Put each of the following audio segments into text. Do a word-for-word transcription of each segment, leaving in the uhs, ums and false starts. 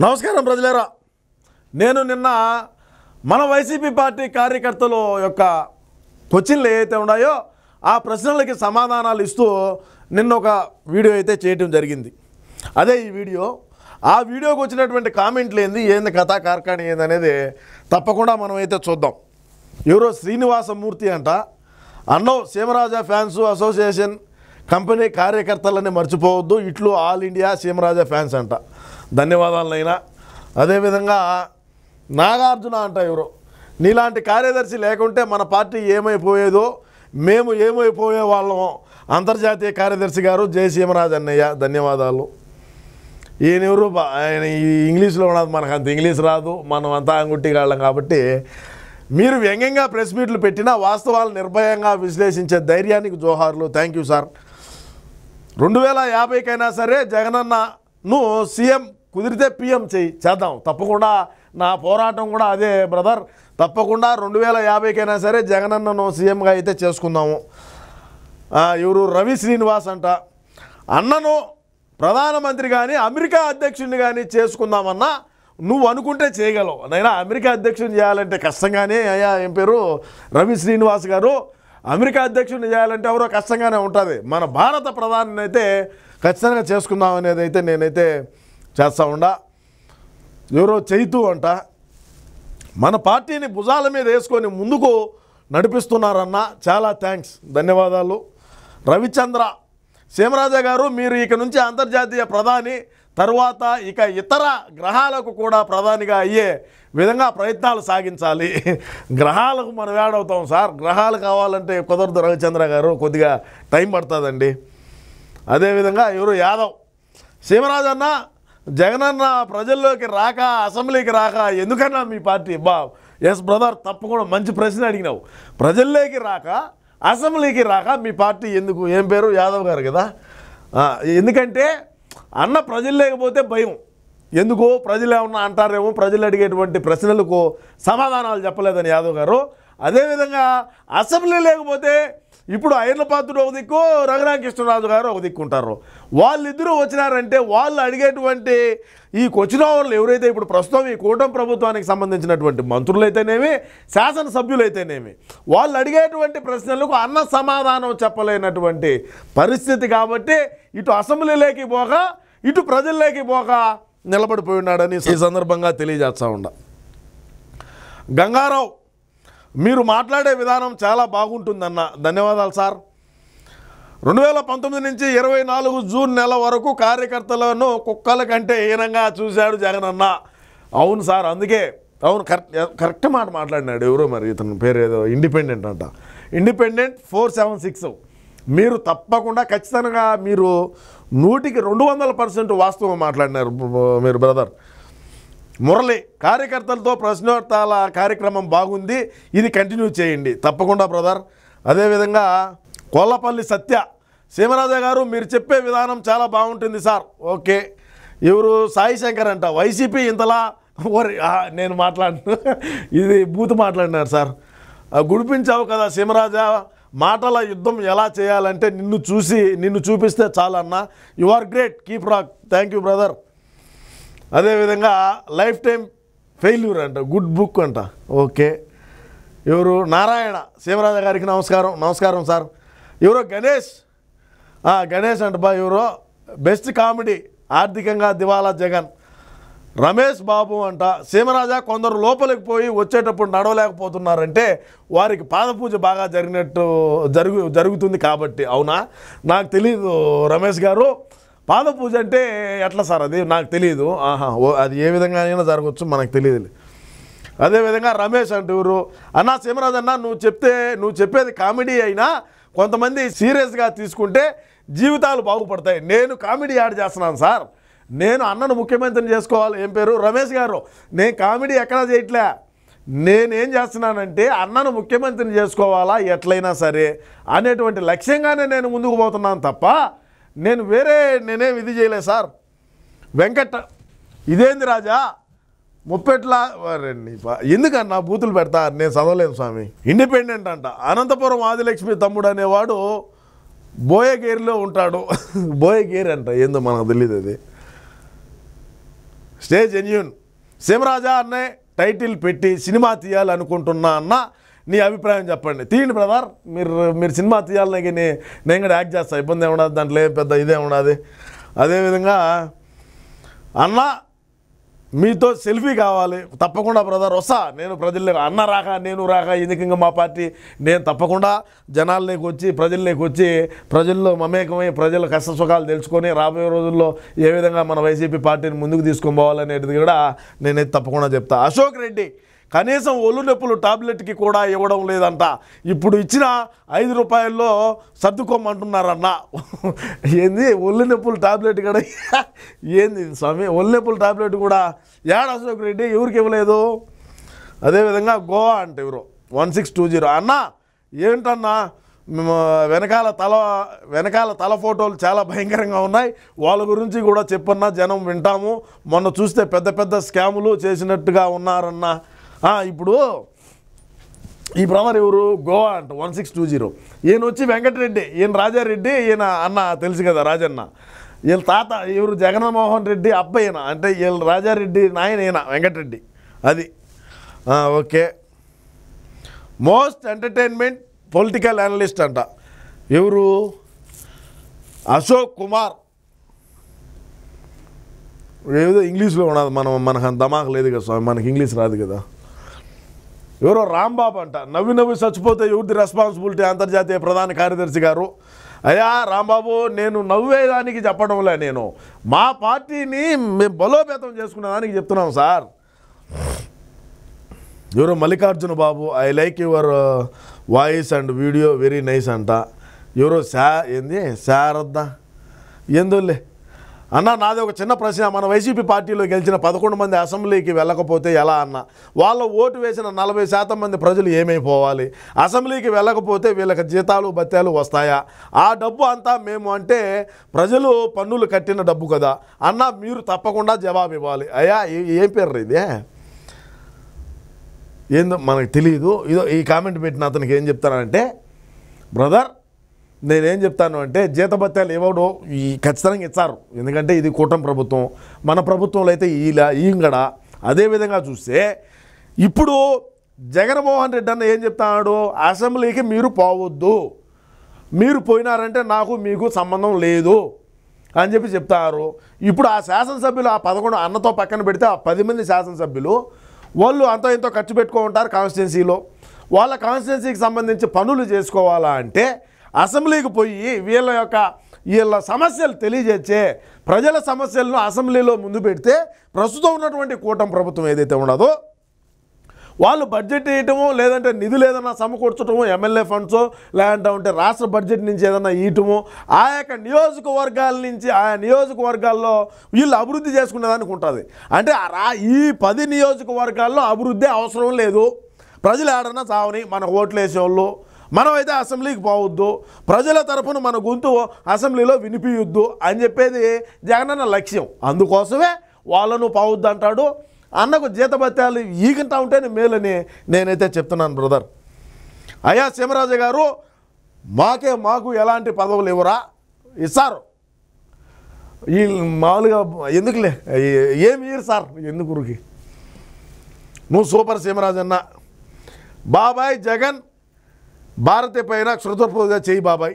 నమస్కారం ప్రజలారా, నేను నిన్న మన వైసీపీ పార్టీ కార్యకర్తల యొక్క క్వశ్చన్లు ఏవైతే ఉన్నాయో ఆ ప్రశ్నలకి సమాధానాలు ఇస్తూ నిన్న ఒక వీడియో అయితే చేయడం జరిగింది. అదే ఈ వీడియో. ఆ వీడియోకి వచ్చినటువంటి కామెంట్లు ఏంది, ఏంది కథా కార్ఖానీ ఏంది అనేది తప్పకుండా మనం అయితే చూద్దాం. ఎవరో శ్రీనివాసమూర్తి అంట, అన్నో సీమరాజా ఫ్యాన్స్ అసోసియేషన్ కంపెనీ కార్యకర్తలని మర్చిపోవద్దు, ఇట్లు ఆల్ ఇండియా సీమరాజా ఫ్యాన్స్ అంట. ధన్యవాదాలైనా. అదేవిధంగా నాగార్జున అంట, ఎవరో నీలాంటి కార్యదర్శి లేకుంటే మన పార్టీ ఏమైపోయేదో, మేము ఏమైపోయే వాళ్ళం. అంతర్జాతీయ కార్యదర్శి గారు జై సీమరాజ్ అన్నయ్య, ధన్యవాదాలు. ఈయన ఎవరు, ఆయన ఇంగ్లీష్లో ఉన్నది, మనకు అంత ఇంగ్లీష్ రాదు, మనం అంతా అంగుట్టిగాళ్ళం. కాబట్టి మీరు వ్యంగ్యంగా ప్రెస్ మీట్లు పెట్టినా వాస్తవాలు నిర్భయంగా విశ్లేషించే ధైర్యానికి జోహార్లు. Thank you sir. రెండు వేల యాభైకైనా సరే జగనన్నను సీఎం కుదిరితే పీఎం చేయి చేద్దాం. తప్పకుండా నా పోరాటం కూడా అదే బ్రదర్. తప్పకుండా రెండు వేల యాభైకైనా సరే జగనన్నను సీఎంగా అయితే చేసుకుందాము. ఎవరు రవి శ్రీనివాస్ అంట, అన్నను ప్రధానమంత్రి కానీ అమెరికా అధ్యక్షుడిని కానీ చేసుకుందామన్నా నువ్వు అనుకుంటే చేయగలవు. నైనా అమెరికా అధ్యక్షుడిని చేయాలంటే కష్టంగానే. అయ్యా ఏం పేరు, రవి శ్రీనివాస్ గారు, అమెరికా అధ్యక్షుడిని చేయాలంటే ఎవరో కష్టంగానే ఉంటుంది. మన భారత ప్రధాని అయితే ఖచ్చితంగా చేసుకుందాం అనేది అయితే నేనైతే చేస్తా ఉండా. ఎవరో చైతు అంట, మన పార్టీని భుజాల మీద వేసుకొని ముందుకు నడిపిస్తున్నారన్న, చాలా థ్యాంక్స్, ధన్యవాదాలు. రవిచంద్ర, సీమరాజా గారు మీరు ఇక నుంచి అంతర్జాతీయ ప్రధాని, తర్వాత ఇక ఇతర గ్రహాలకు కూడా ప్రధానిగా అయ్యే విధంగా ప్రయత్నాలు సాగించాలి. గ్రహాలకు మనం ఏడవుతాం సార్, గ్రహాలు కావాలంటే కుదరదు రవిచంద్ర గారు, కొద్దిగా టైం పడుతుందండి. అదేవిధంగా ఎవరు యాదవ్, సీమరాజన్న జగనన్న ప్రజల్లోకి రాక, అసెంబ్లీకి రాక ఎందుకన్నా మీ పార్టీ బా ఎస్ బ్రదర్, తప్పకుండా మంచి ప్రశ్న అడిగినావు. ప్రజల్లోకి రాక, అసెంబ్లీకి రాక మీ పార్టీ ఎందుకు? ఏం పేరు, యాదవ్ గారు కదా. ఎందుకంటే అన్న ప్రజలు లేకపోతే భయం. ఎందుకు, ప్రజలు ఏమన్నా అంటారేమో, ప్రజలు అడిగేటువంటి ప్రశ్నలకు సమాధానాలు చెప్పలేదని యాదవ్ గారు. అదేవిధంగా అసెంబ్లీ లేకపోతే ఇప్పుడు ఐర్లపాత్రుడు ఒక దిక్కు, రఘురామకృష్ణరాజు గారు ఒక దిక్కుంటారు. వాళ్ళిద్దరూ వచ్చినారంటే వాళ్ళు అడిగేటువంటి ఈ క్వశ్చన్ అవర్లు ఎవరైతే ఇప్పుడు ప్రస్తుతం ఈ కూటమి ప్రభుత్వానికి సంబంధించినటువంటి మంత్రులైతేనేమి, శాసనసభ్యులైతేనేమి, వాళ్ళు అడిగేటువంటి ప్రశ్నలకు అన్న సమాధానం చెప్పలేనటువంటి పరిస్థితి. కాబట్టి ఇటు అసెంబ్లీలోకి పోక, ఇటు ప్రజల్లోకి పోక నిలబడిపోయి ఉన్నాడని ఈ సందర్భంగా తెలియజేస్తా ఉండ. గంగారావు, మీరు మాట్లాడే విధానం చాలా బాగుంటుందన్న, ధన్యవాదాలు సార్. రెండు వేల పంతొమ్మిది నుంచి ఇరవై నాలుగు జూన్ నెల వరకు కార్యకర్తలను కుక్కల కంటే హీనంగా చూశాడు జగనన్న. అవును సార్, అందుకే అవును, కరెక్ట్ కరెక్ట్ మాట మాట్లాడినాడు. ఎవరో మరి ఇతని పేరు ఏదో ఇండిపెండెంట్ అంట, ఇండిపెండెంట్ ఫోర్ సెవెన్ సిక్స్. మీరు తప్పకుండా ఖచ్చితంగా మీరు నూటికి రెండు వందల పర్సెంట్ వాస్తవం మాట్లాడినారు మీరు బ్రదర్. మురళి, కార్యకర్తలతో ప్రశ్నోత్తరాల కార్యక్రమం బాగుంది, ఇది కంటిన్యూ చేయండి తప్పకుండా బ్రదర్. అదేవిధంగా కొల్లపల్లి సత్య, సీమరాజా గారు మీరు చెప్పే విధానం చాలా బాగుంటుంది సార్. ఓకే. ఎవరు సాయి శంకర్ అంట, వైసీపీ ఇంతలా ఓరి నేను మాట్లాడిన ఇది బూతు మాట్లాడినారు సార్. గుడిపించావు కదా సీమరాజా, మాటల యుద్ధం ఎలా చేయాలంటే నిన్ను చూసి నిన్ను చూపిస్తే చాలన్న, you are great, keep rock. Thank you brother. అదేవిధంగా లైఫ్ టైం ఫెయిల్యూర్ అంట, గుడ్ బుక్ అంట. ఓకే. ఎవరు నారాయణ, సీమరాజా గారికి నమస్కారం. నమస్కారం సార్. ఎవరో గణేష్, గణేష్ అంట బా, ఎవరో బెస్ట్ కామెడీ, ఆర్థికంగా దివాలా జగన్. రమేష్ బాబు అంట, సీమరాజా కొందరు లోపలికి పోయి వచ్చేటప్పుడు నడవలేకపోతున్నారంటే వారికి పాదపూజ బాగా జరిగినట్టు జరుగు జరుగుతుంది కాబట్టి. అవునా, నాకు తెలియదు రమేష్ గారు, పాదపూజ అంటే ఎట్లా సార్ అది నాకు తెలియదు. ఆహా, అది ఏ విధంగా అయినా జరగవచ్చు, మనకు తెలియదు. అదేవిధంగా రమేష్ అంటే ఎవరు, అన్నా సీమరాజ్ అన్న నువ్వు చెప్తే నువ్వు చెప్పేది కామెడీ అయినా కొంతమంది సీరియస్గా తీసుకుంటే జీవితాలు బాగుపడతాయి. నేను కామెడీ యాడ్ చేస్తున్నాను సార్, నేను అన్నను ముఖ్యమంత్రిని చేసుకోవాలి. ఏం పేరు, రమేష్ గారు, నేను కామెడీ ఎక్కడా చేయట్లే. నేనేం చేస్తున్నానంటే అన్నను ముఖ్యమంత్రిని చేసుకోవాలా ఎట్లయినా సరే అనేటువంటి లక్ష్యంగానే నేను ముందుకు పోతున్నాను తప్ప నేను వేరే నేనేం ఇది చేయలేదు సార్. వెంకట, ఇదేంది రాజా ముప్పెట్లా ఎందుకన్నా బూతులు పెడతా, నేను చదవలేను స్వామి. ఇండిపెండెంట్ అంట, అనంతపురం ఆదిలక్ష్మి తమ్ముడు అనేవాడు బోయగేరిలో ఉంటాడు. బోయగేరి అంట, ఏందో మనకు తెలియదు అది. Stay genuine. సీమరాజా అనే టైటిల్ పెట్టి సినిమా తీయాలనుకుంటున్నా అన్న నీ అభిప్రాయం చెప్పండి. తీయండి బ్రదర్, మీరు మీరు సినిమా తీయాలని నేను కూడా యాక్ట్ చేస్తాను, ఇబ్బంది ఏముండదు, దాంట్లో ఏ పెద్ద ఇదే ఉండదు. అదేవిధంగా అన్న మీతో సెల్ఫీ కావాలి, తప్పకుండా బ్రదర్ వస్తా నేను ప్రజల్లోకి, అన్న రాక నేను రాక ఎందుకు ఇంకా మా పార్టీ, నేను తప్పకుండా జనాల్లోకి వచ్చి ప్రజల్లోకి వచ్చి ప్రజల్లో మమేకమై ప్రజల కష్ట సుఖాలు తెలుసుకొని రాబోయే రోజుల్లో ఏ విధంగా మన వైసీపీ పార్టీని ముందుకు తీసుకొని పోవాలనేది కూడా నేనైతే తప్పకుండా చెప్తా. అశోక్ రెడ్డి కనీసం ఒళ్ళు నొప్పులు టాబ్లెట్కి కూడా ఇవ్వడం లేదంట, ఇప్పుడు ఇచ్చిన ఐదు రూపాయల్లో సర్దుకోమంటున్నారన్న. ఏంది ఒళ్ళు నొప్పులు టాబ్లెట్ కూడా ఏంది స్వామి, ఒళ్ళు నొప్పులు టాబ్లెట్ కూడా ఏడ అశోక్ రెడ్డి ఎవరికి ఇవ్వలేదు. అదేవిధంగా గోవా అంటే ఎవరు వన్ సిక్స్ టూ జీరో అన్న ఏంటన్నా వెనకాల తల వెనకాల తల ఫోటోలు చాలా భయంకరంగా ఉన్నాయి, వాళ్ళ గురించి కూడా చెప్పన్నా జనం వింటాము. మొన్న చూస్తే పెద్ద పెద్ద స్కాములు చేసినట్టుగా ఉన్నారన్న. ఇప్పుడు ఈ బ్రదర్ ఎవరు గోవా అంట వన్ సిక్స్ టూ జీరో ఈయన వచ్చి వెంకటరెడ్డి, ఈయన రాజారెడ్డి, ఈయన అన్న తెలుసు కదా రాజన్న, వీళ్ళ తాత ఎవరు జగన్మోహన్ రెడ్డి అబ్బాయిన, అంటే వీళ్ళ రాజారెడ్డి నాయన ఈయన వెంకటరెడ్డి. అది okay. Most entertainment political analyst అంట ఎవరు అశోక్ కుమార్. ఏదో ఇంగ్లీష్లో ఉన్నది, మనం మనకు అంత దమాక్ లేదు కదా స్వామి, మనకి ఇంగ్లీష్ రాదు కదా. ఎవరో రాంబాబు అంట, నవ్వి నవ్వి చచ్చిపోతే ఎవరిది రెస్పాన్సిబిలిటీ, అంతర్జాతీయ ప్రధాన కార్యదర్శి గారు. అయ్యా రాంబాబు, నేను నవ్వేదానికి చెప్పడంలే, నేను మా పార్టీని మేము బలోపేతం చేసుకునేదానికి చెప్తున్నాం సార్. ఎవరో Mallikarjuna Babu, I like your voice and video very nice అంట. ఎవరో శా ఏంది శారద ఏందోలే అన్న. నాది ఒక చిన్న ప్రశ్న, మన వైసీపీ పార్టీలో గెలిచిన పదకొండు మంది అసెంబ్లీకి వెళ్ళకపోతే ఎలా అన్న? వాళ్ళ ఓటు వేసిన నలభై శాతం మంది ప్రజలు ఏమైపోవాలి? అసెంబ్లీకి వెళ్ళకపోతే వీళ్ళకి జీతాలు భత్యాలు వస్తాయా? ఆ డబ్బు అంతా మేము అంటే ప్రజలు పన్నులు కట్టిన డబ్బు కదా అన్న, మీరు తప్పకుండా జవాబు ఇవ్వాలి. అయ్యా ఏం పేరు ఇదే ఏందో మనకు తెలియదు. ఇదో ఈ కామెంట్ పెట్టిన అతనికి ఏం చెప్తానంటే, బ్రదర్ నేనేం చెప్తాను అంటే జీతభత్యాలు ఇవ్వడం ఈ ఖచ్చితంగా ఇచ్చారు, ఎందుకంటే ఇది కూటమి ప్రభుత్వం. మన ప్రభుత్వంలో అయితే ఈలా ఈంగడ. అదేవిధంగా చూస్తే ఇప్పుడు జగన్మోహన్ రెడ్డి అన్న ఏం చెప్తాడు, అసెంబ్లీకి మీరు పోవద్దు, మీరు పోయినారంటే నాకు మీకు సంబంధం లేదు అని చెప్పి చెప్తారు. ఇప్పుడు ఆ శాసనసభ్యులు ఆ పదకొండు అన్నతో పక్కన పెడితే ఆ పది మంది శాసనసభ్యులు వాళ్ళు అంతో ఎంతో ఖర్చు పెట్టుకో ఉంటారు కాన్స్టిట్యున్సీలో. వాళ్ళ కాన్స్టిట్యున్సీకి సంబంధించి పనులు చేసుకోవాలా అంటే అసెంబ్లీకి పోయి వీళ్ళ యొక్క వీళ్ళ సమస్యలు తెలియజేచ్చే ప్రజల సమస్యలను అసెంబ్లీలో ముందు పెడితే ప్రస్తుతం ఉన్నటువంటి కూటమి ప్రభుత్వం ఏదైతే ఉన్నదో వాళ్ళు బడ్జెట్ వేయటము, లేదంటే నిధులు ఏదైనా సమకూర్చటము, ఎమ్మెల్యే ఫండ్స్ లేదంటే ఉంటే రాష్ట్ర బడ్జెట్ నుంచి ఏదైనా ఇయటము, ఆ యొక్క నియోజకవర్గాల నుంచి ఆయా నియోజకవర్గాల్లో వీళ్ళు అభివృద్ధి చేసుకునేదానికి ఉంటుంది. అంటే ఈ పది నియోజకవర్గాల్లో అభివృద్ధి అవసరం లేదు, ప్రజలు ఏడన్నా చావని మన ఓట్లు వేసేవాళ్ళు, మనమైతే అసెంబ్లీకి పోవద్దు, ప్రజల తరఫున మన గొంతు అసెంబ్లీలో వినిపించొద్దు అని చెప్పేది జగనన్న లక్ష్యం. అందుకోసమే వాళ్ళను పోవద్దు అంటాడు. అన్నకు జీతభత్యాలు ఈగంటా ఉంటేనే మేలని నేనైతే చెప్తున్నాను బ్రదర్. అయ్యా సీమరాజు గారు, మాకే మాకు ఎలాంటి పదవులు ఇవ్వరా? ఇస్తారు ఈ మామూలుగా ఎందుకులే, ఏమి ఇయ్యరు సార్, ఎందుకురికి. నువ్వు సూపర్ సీమరాజన్న. బాబాయ్ జగన్ భారతి పైన క్షుద్ర పూజ చేయి బాబాయ్.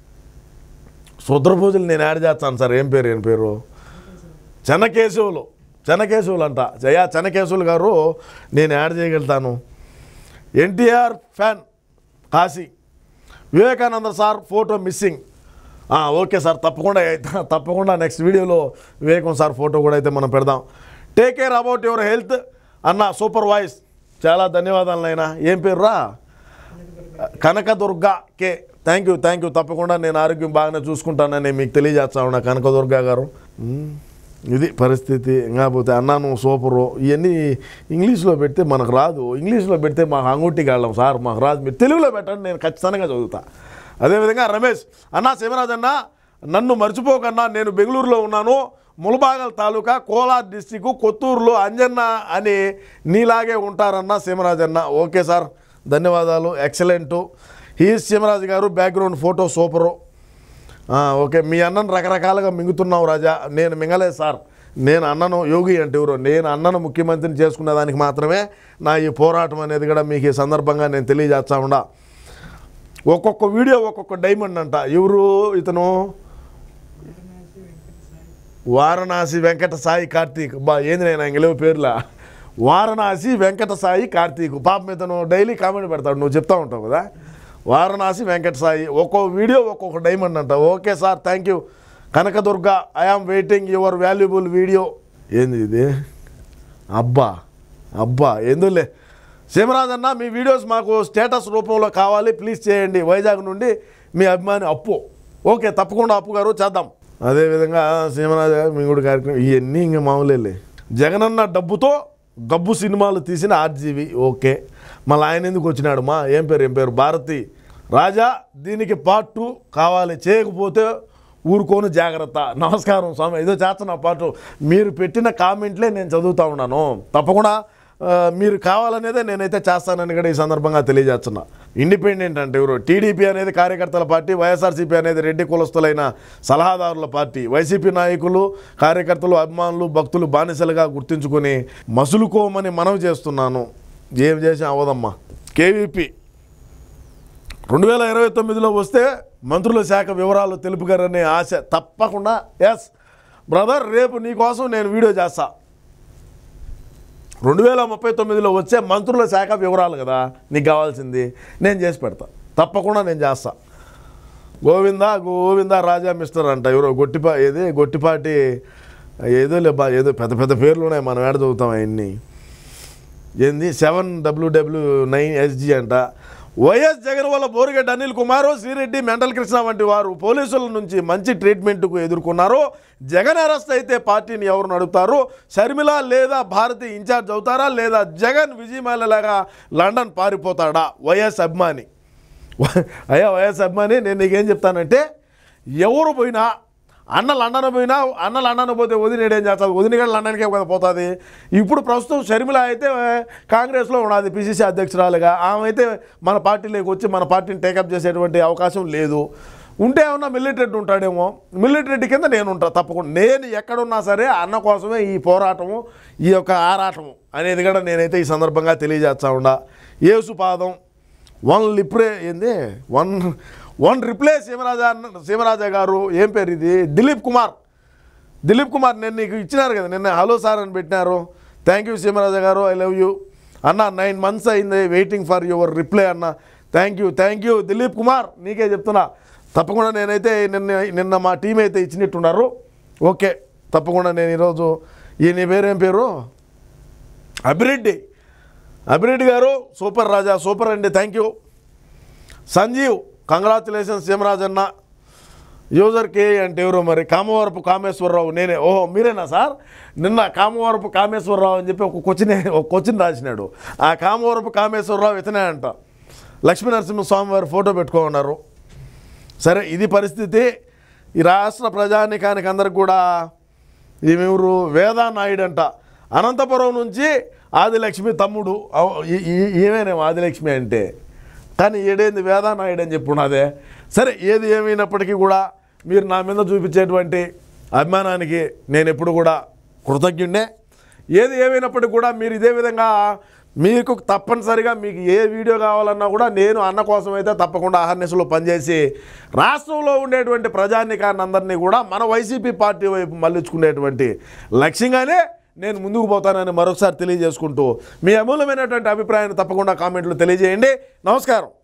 క్షుద్ర పూజలు నేను యాడ్ చేస్తాను సార్. ఏం పేరు ఏం పేరు చెన్నకేశవులు చెన్నకేశవులు అంట. జయా చెన్నకేశవులు గారు నేను యాడ్ చేయగలుగుతాను. NTR fan Kashi. Vivekananda sir photo missing. Okay sir, తప్పకుండా తప్పకుండా నెక్స్ట్ వీడియోలో వివేకం సార్ ఫోటో కూడా అయితే మనం పెడదాం. Take care about your health అన్న, సూపర్ వాయిస్, చాలా ధన్యవాదాలు నాయన. ఏం పేరు రా? Kanakadurga K. Thank you thank you. తప్పకుండా నేను ఆరోగ్యం బాగానే చూసుకుంటానని మీకు తెలియజేస్తా ఉన్నా కనకదుర్గ గారు. ఇది పరిస్థితి. కాకపోతే అన్నా నువ్వు సూపరు. ఇవన్నీ ఇంగ్లీష్లో పెడితే మనకు రాదు, ఇంగ్లీష్లో పెడితే మాకు అంగుటికి వెళ్ళాం సార్, మాకు రాదు. మీరు తెలుగులో పెట్టండి, నేను ఖచ్చితంగా చదువుతా. అదేవిధంగా రమేష్ అన్న, శివరాజ్ అన్న నన్ను మర్చిపోకన్నా, నేను బెంగళూరులో ఉన్నాను, ములబాగల్ తాలూకా కోలార్ డిస్టిక్ కొత్తూరులో అంజన్న అని నీలాగే ఉంటారన్న సీమరాజ్ అన్న. ఓకే సార్, ధన్యవాదాలు, ఎక్సలెంటు. హీ సీమరాజు గారు, బ్యాక్గ్రౌండ్ ఫోటో సూపరు. ఓకే, మీ అన్నను రకరకాలుగా మింగుతున్నావు రాజా. నేను మింగలేదు సార్, నేను అన్నను యోగి అంటే ఎవరో నేను అన్నను ముఖ్యమంత్రిని చేసుకునే దానికి మాత్రమే నా ఈ పోరాటం అనేది కూడా మీకు ఈ సందర్భంగా నేను తెలియజేస్తా ఉండా. ఒక్కొక్క వీడియో ఒక్కొక్క డైమండ్ అంట. ఎవరు ఇతను? వారణాసి వెంకట సాయి కార్తీక్. బా ఏంది నేను ఇంగలేవు పేర్లా. వారణాసి వెంకట సాయి కార్తీక్. పాపం ఇతను డైలీ కామెంట్ పెడతాడు, నువ్వు చెప్తా ఉంటావు కదా. వారణాసి వెంకట సాయి ఒక్కో వీడియో ఒక్కొక్క డైమండ్ అంట. Okay sir, thank you. Kanakadurga, I am waiting your valuable video. ఏంది ఇది? అబ్బా అబ్బా ఎందులే. సీమరాజ్ అన్న, మీ వీడియోస్ మాకు స్టేటస్ రూపంలో కావాలి, ప్లీజ్ చేయండి. వైజాగ్ నుండి మీ అభిమాని అప్పు. ఓకే, తప్పకుండా అప్పు గారు చేద్దాం. అదేవిధంగా సీమరాజ్ గారు మీ కూడా కార్యక్రమం ఇవన్నీ ఇంకా మామూలే. జగనన్న డబ్బుతో గబ్బు సినిమాలు తీసిన ఆర్జీవి. ఓకే, మళ్ళీ ఆయన ఎందుకు వచ్చినాడు మా? ఏం పేరు ఏం పేరు? భారతి రాజా. దీనికి పార్ట్ టూ కావాలి, చేయకపోతే ఊరుకోను జాగ్రత్త. నమస్కారం స్వామి, ఏదో చేస్తున్న పాటు మీరు పెట్టిన కామెంట్లే నేను చదువుతూ ఉన్నాను. తప్పకుండా మీరు కావాలనేదే నేనైతే చేస్తానని కూడా ఈ సందర్భంగా తెలియజేస్తున్నా. ఇండిపెండెంట్ అంటే ఎవరు? టీడీపీ అనేది కార్యకర్తల పార్టీ, వైఎస్ఆర్సీపీ అనేది రెడ్డి కులస్తులైన సలహాదారుల పార్టీ. వైసీపీ నాయకులు, కార్యకర్తలు, అభిమానులు, భక్తులు బానిసలుగా గుర్తించుకొని మసులుకోమని మనవి చేస్తున్నాను. ఏం చేసి అవదమ్మా. కేవీపీ రెండు వేల ఇరవై తొమ్మిదిలో వస్తే మంత్రుల శాఖ వివరాలు తెలుపుగారనే ఆశ. తప్పకుండా ఎస్ బ్రదర్, రేపు నీకోసం నేను వీడియో చేస్తా. రెండు వేల ముప్పై తొమ్మిదిలో వచ్చే మంత్రుల శాఖ వివరాలు కదా నీకు కావాల్సింది, నేను చేసి పెడతా. తప్పకుండా నేను చేస్తా. గోవిందా గోవిందా రాజా మిస్టర్ అంట. ఎవరో గొట్టిపా ఏది గొట్టిపాటి ఏదో లేబా ఏదో పెద్ద పెద్ద పేర్లు ఉన్నాయి, మనం ఏడ చదువుతాం అవన్నీ. ఏంది సెవెన్ డబ్ల్యూడబ్ల్యూ నైన్ ఎస్జీ అంట. వైఎస్ జగన్ వల్ల బోరిగడ్డ అనిల్ కుమార్, శ్రీరెడ్డి, మెంటల్ కృష్ణ వంటి వారు పోలీసుల నుంచి మంచి ట్రీట్మెంట్కు ఎదుర్కొన్నారు. జగన్ అరెస్ట్ అయితే పార్టీని ఎవరు నడుపుతారు? షర్మిల లేదా భారతి ఇన్ఛార్జ్ అవుతారా, లేదా జగన్ విజయమాలలాగా లండన్ పారిపోతాడా? వైఎస్ అభిమాని. అయ్యా వైఎస్ అభిమాని, నేను నీకేం చెప్తానంటే, ఎవరు పోయినా అన్న లండన్ పోయినా అన్న లండన్ పోతే వదిన ఏడేం చేస్తుంది? వదిన కూడా లండన్కే కదా పోతుంది. ఇప్పుడు ప్రస్తుతం షర్మిల అయితే కాంగ్రెస్లో ఉన్నది పిసిసి అధ్యక్షురాలుగా. ఆమె అయితే మన పార్టీలోకి వచ్చి మన పార్టీని టేకప్ చేసేటువంటి అవకాశం లేదు. ఉంటే ఏమన్నా మిలిటరీ ఉంటాడేమో. మిలిటరీ కింద నేను ఉంటాను తప్పకుండా. నేను ఎక్కడున్నా సరే అన్న కోసమే ఈ పోరాటము, ఈ యొక్క ఆరాటము అనేది కూడా నేనైతే ఈ సందర్భంగా తెలియజేస్తా ఉండా. ఏసుపాదం వన్ లిప్రే ఏంది one one replace Seemaraja Seemaraja గారు. ఏం పేరు ఇది? దిలీప్ కుమార్. దిలీప్ కుమార్ నేను నీకు ఇచ్చినారు కదా నిన్న, హలో సార్ అని పెట్టినారు. థ్యాంక్ యూ సీమరాజా గారు, ఐ లవ్ యూ అన్న. నైన్ మంత్స్ అయింది వెయిటింగ్ ఫర్ యువర్ రిప్లై అన్న. Thank you thank you Dilip Kumar, నీకే చెప్తున్నా. తప్పకుండా నేనైతే నిన్న నిన్న మా టీం అయితే ఇచ్చినట్టున్నారు. ఓకే, తప్పకుండా నేను ఈరోజు ఈ నీ పేరేం పేరు? అభిరెడ్డి. అభిరెడ్డి గారు సూపర్ రాజా, సూపర్ అండి, థ్యాంక్ యూ. సంజీవ్, కంగ్రాచులేషన్స్ సీమరాజన్న. యూజర్ కే అంటే ఎవరో మరి? కామవరపు కామేశ్వరరావు. నేనే. ఓహో మీరేనా సార్? నిన్న కామవరపు కామేశ్వరరావు అని చెప్పి ఒక క్వశ్చన్ ఒక క్వశ్చన్ రాసినాడు. ఆ కామవరపు కామేశ్వరరావు ఇతనే అంట. లక్ష్మీ నరసింహస్వామి వారు ఫోటో పెట్టుకోన్నారు. సరే, ఇది పరిస్థితి. ఈ రాష్ట్ర ప్రజానికానికి అందరికి కూడా ఈమెవరు? వేదా నాయుడు అంట. అనంతపురం నుంచి ఆదిలక్ష్మి తమ్ముడు. ఏమేనేమో ఆదిలక్ష్మి అంటే, కానీ ఏడేంది వేదా నాయుడు అని చెప్పున్నదే. సరే, ఏది ఏమైనప్పటికీ కూడా మీరు నా మీద చూపించేటువంటి అభిమానానికి నేను ఎప్పుడు కూడా కృతజ్ఞుడే. ఏది ఏమైనప్పటికీ కూడా మీరు ఇదే విధంగా మీకు తప్పనిసరిగా మీకు ఏ వీడియో కావాలన్నా కూడా నేను అన్న కోసం అయితే తప్పకుండా అహర్నిశలో పనిచేసి రాష్ట్రంలో ఉండేటువంటి ప్రజానికాన్ని అందరినీ కూడా మన వైసీపీ పార్టీ వైపు మళ్ళించుకునేటువంటి లక్ష్యంగానే నేను ముందుకు పోతానని మరొకసారి తెలియజేసుకుంటూ మీ అమూల్యమైనటువంటి అభిప్రాయాన్ని తప్పకుండా కామెంట్లు తెలియజేయండి. నమస్కారం.